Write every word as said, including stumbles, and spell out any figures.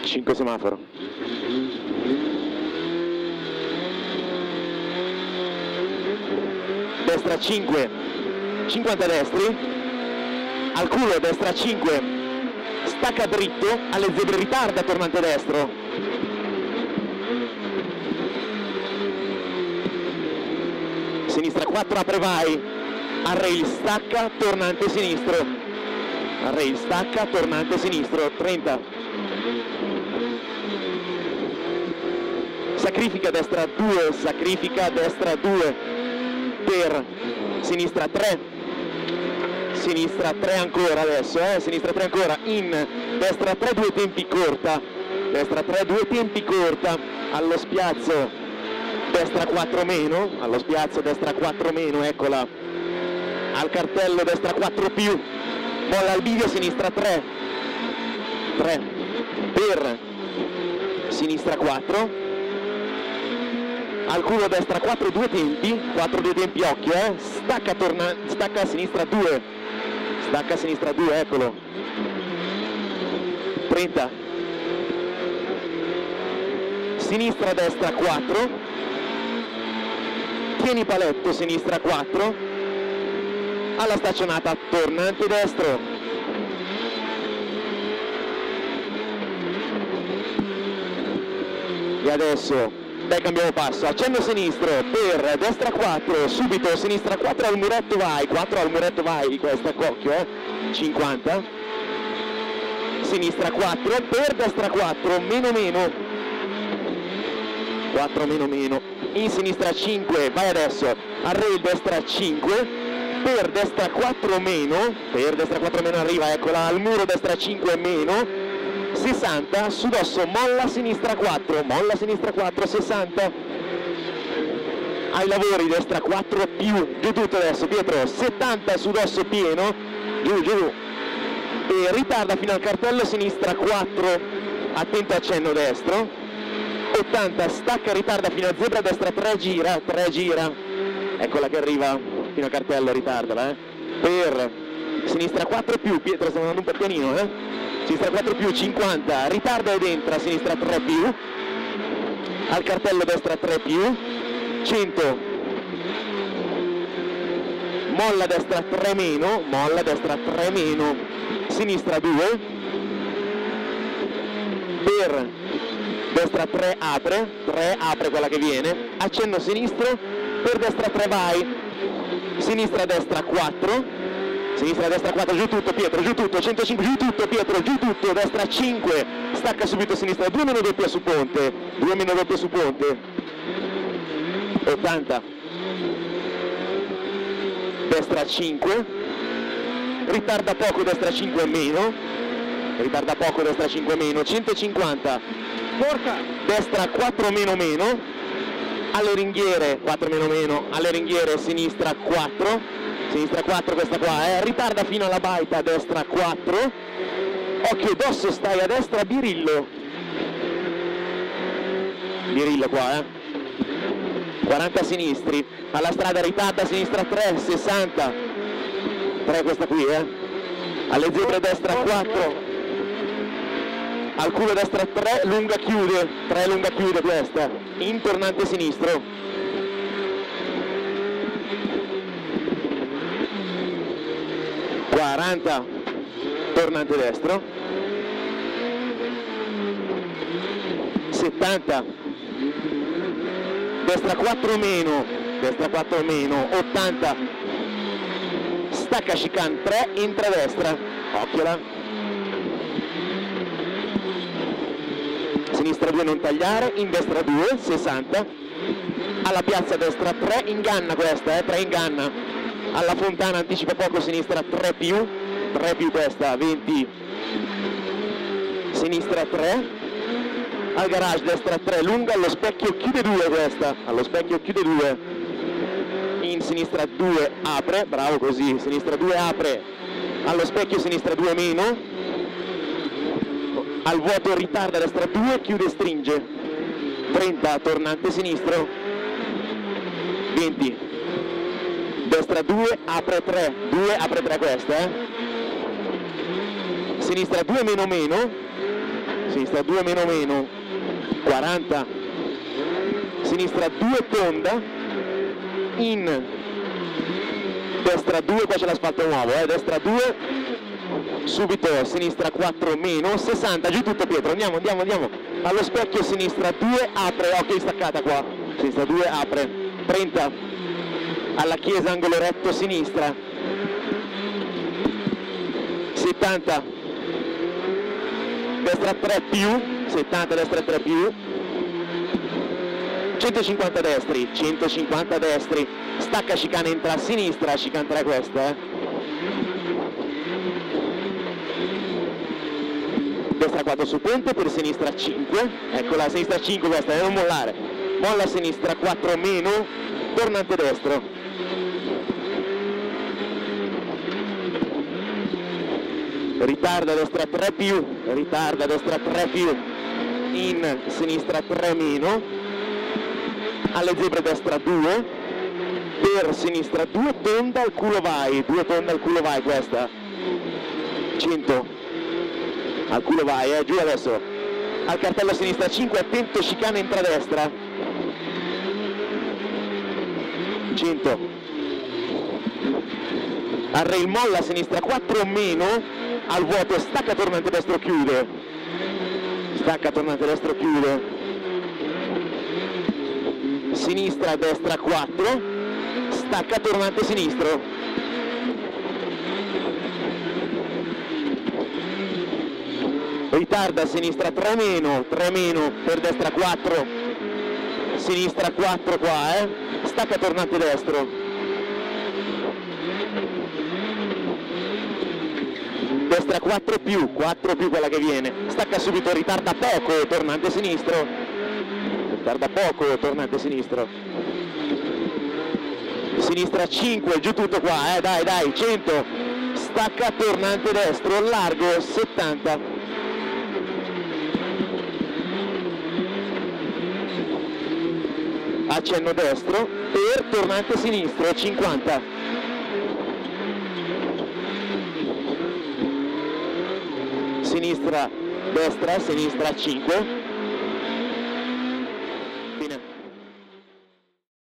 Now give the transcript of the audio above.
cinque semaforo. Destra cinque, cinquanta destri, al culo destra cinque, stacca dritto, alle zebre ritarda tornante destro. Sinistra quattro, apre vai, al rail stacca, tornante sinistro, al rail stacca, tornante sinistro, trenta. Sacrifica destra due, sacrifica destra due. Per sinistra tre, sinistra tre ancora adesso, eh? sinistra tre ancora, in destra tre, due tempi corta, destra tre, due tempi corta, allo spiazzo, destra quattro meno, allo spiazzo destra quattro meno, eccola, al cartello destra quattro più, molla al bivio, sinistra tre, tre, per sinistra quattro, al culo destra quattro, due tempi, quattro, due tempi, occhio, eh, stacca, torna, stacca a sinistra due, stacca a sinistra due, eccolo, trenta, sinistra destra quattro, tieni paletto, sinistra quattro, alla staccionata, tornante destro, e adesso beh, cambiamo passo, accenno sinistro per destra quattro, subito sinistra quattro, al muretto vai, quattro al muretto vai, questa occhio, eh, cinquanta, sinistra quattro, per destra quattro, meno meno, quattro meno meno, in sinistra cinque, vai adesso, al rail destra cinque, per destra quattro meno, per destra quattro meno arriva, eccola, al muro destra cinque meno, sessanta, sudosso, molla sinistra quattro, molla sinistra quattro, sessanta, ai lavori destra quattro più, giù tutto adesso Pietro, settanta sudosso pieno, giù giù, e ritarda fino al cartello sinistra quattro, attento accenno destro, ottanta, stacca, ritarda fino a zebra destra tre, gira, tre gira, eccola che arriva fino al cartello, ritardala, eh, per sinistra quattro più, Pietro stiamo andando un po' pianino, eh, sinistra quattro più, cinquanta, ritarda ed entra, sinistra tre più, al cartello destra tre più, cento, molla destra tre meno, molla destra tre meno, sinistra due, per destra tre apre, tre apre quella che viene, accenno sinistro, per destra tre vai, sinistra destra quattro, sinistra destra quattro, giù tutto Pietro, giù tutto, centocinque, giù tutto Pietro, giù tutto, destra cinque, stacca subito sinistra, due meno doppia su ponte, due meno doppia su ponte, ottanta, destra cinque, ritarda poco destra cinque meno, ritarda poco destra cinque meno, centocinquanta, porca, destra quattro meno meno, alle ringhiere, quattro meno meno, alle ringhiere sinistra quattro, sinistra quattro questa qua, eh. ritarda fino alla baita, destra quattro, occhio dosso stai a destra, Birillo, Birillo qua, eh. quaranta sinistri, alla strada ritarda, sinistra tre, sessanta, tre questa qui, eh. alle zebre destra quattro, al culo destra tre, lunga chiude, tre lunga chiude questa, in tornante sinistro, quaranta, tornante destro, settanta, destra quattro meno, destra quattro meno, ottanta, stacca chicane tre, entra destra, occhiola, sinistra due non tagliare, in destra due, sessanta, alla piazza destra tre, inganna questa, eh, tre inganna, alla fontana anticipa poco, sinistra tre più, tre più questa, venti, sinistra tre, al garage destra tre lunga, allo specchio chiude due questa, allo specchio chiude due, in sinistra due apre, bravo così, sinistra due apre, allo specchio sinistra due meno, al vuoto ritarda destra due, chiude stringe, trenta, tornante sinistro, venti, destra due, apre tre, due, apre tre questa, eh. Sinistra due meno meno, sinistra due meno meno, quaranta, sinistra due tonda, in, destra due, qua c'è l'asfalto nuovo, eh, destra due, subito sinistra quattro meno, sessanta, giù tutto Pietro, andiamo, andiamo, andiamo, allo specchio sinistra due, apre, ok staccata qua, sinistra due, apre, trenta, alla chiesa angolo retto sinistra, settanta, destra tre più, settanta, destra tre più, centocinquanta destri, centocinquanta destri, stacca chicane, entra a sinistra, chicane tre questa, eh. Destra quattro su ponte per sinistra cinque, eccola, sinistra cinque questa, eh, non mollare, molla a sinistra quattro meno, tornante destro. Ritarda destra tre più, ritarda destra tre più, in sinistra tre meno, alle zebre destra due, per sinistra due, tonda al culo vai, due tonda al culo vai questa, cento, al culo vai, eh, giù adesso, al cartello sinistra cinque, attento chicane entra a destra, cento, al rail molla a sinistra quattro meno, al vuoto stacca tornante destro chiude, stacca tornante destro chiude, sinistra destra quattro, stacca tornante sinistro, ritarda sinistra tre meno, tre meno per destra quattro, sinistra quattro qua, eh, stacca tornante destro, destra quattro più, quattro più quella che viene, stacca subito, ritarda poco, tornante sinistro, ritarda poco, tornante sinistro, sinistra cinque, giù tutto qua, eh, dai dai, cento, stacca tornante destro, largo, settanta, accenno destro, per tornante sinistro, cinquanta, sinistra destra, sinistra cinque,